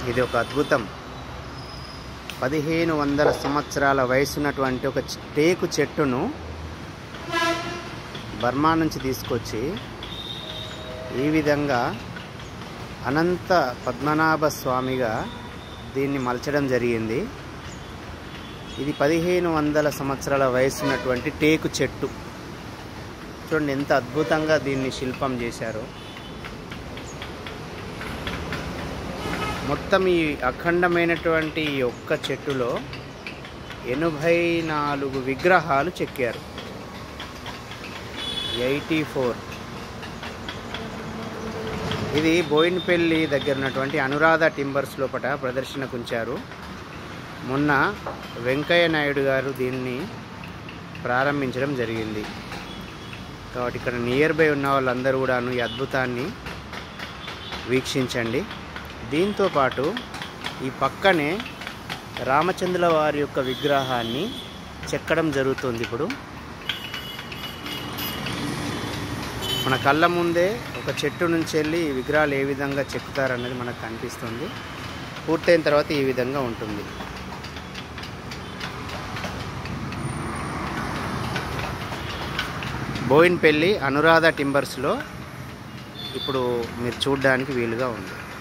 ఇది ఒక అద్భుతం. 1500 సంవత్సరాల వయసున్నటువంటి ఒక టేకు చెట్టును బర్మా నుంచి తీసుకొచ్చి ఈ విధంగా అనంత పద్మనాభ స్వామిగా దీన్ని మలచడం జరిగింది. ఇది 1500 సంవత్సరాల వయసున్నటువంటి టేకు చెట్టు. చూడండి ఎంత అద్భుతంగా దీన్ని శిల్పం చేశారో. మొత్తం ఈ అఖండమైనటువంటి ఈ ఒక్క చెట్టులో 84 విగ్రహాలు చెక్కారు. 84. ఇది బోయిన్పల్లి దగ్గర ఉన్నటువంటి అనురాధ టింబర్స్ లోపల ప్రదర్శనకు ఉంచారు. మొన్న వెంకయ్య నాయుడు గారు దీన్ని ప్రారంభించడం జరిగింది. కాబట్టి ఇక్కడ నియర్ బై ఉన్న వాళ్ళందరూ కూడాను ఈ అద్భుతాన్ని వీక్షించండి. దీంతో పాటు ఈ పక్కనే రామచంద్రుల వారి యొక్క విగ్రహాన్ని చెక్కడం జరుగుతుంది. ఇప్పుడు మన కళ్ళ ముందే ఒక చెట్టు నుంచి వెళ్ళి ఈ విగ్రహాలు ఏ విధంగా చెక్కుతారనేది మనకు కనిపిస్తుంది. పూర్తయిన తర్వాత ఈ విధంగా ఉంటుంది. బోయిన్పల్లి అనురాధ టింబర్స్లో ఇప్పుడు మీరు చూడడానికి వీలుగా ఉంది.